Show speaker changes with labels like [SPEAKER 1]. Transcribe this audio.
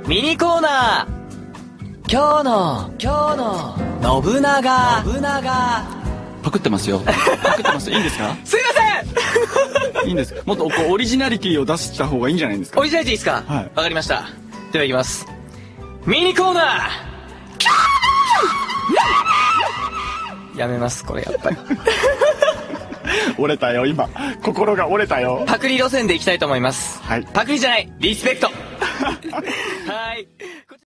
[SPEAKER 1] ミニコーナー。今日の信長。
[SPEAKER 2] パクってますよ。パクってますよ。いいんですか？
[SPEAKER 1] すいません。
[SPEAKER 2] いいんですか？もっとこうオリジナリティを出した方がいいんじゃないですか？
[SPEAKER 1] オリジナリティですか？
[SPEAKER 2] はい。
[SPEAKER 1] わかりました。では行きます。ミニコーナー。やめます、これやっぱり。
[SPEAKER 2] 折れたよ、今。心が折れたよ。
[SPEAKER 1] パクリ路線で行きたいと思います。
[SPEAKER 2] はい。
[SPEAKER 1] パクリじゃない、リスペクト。はい。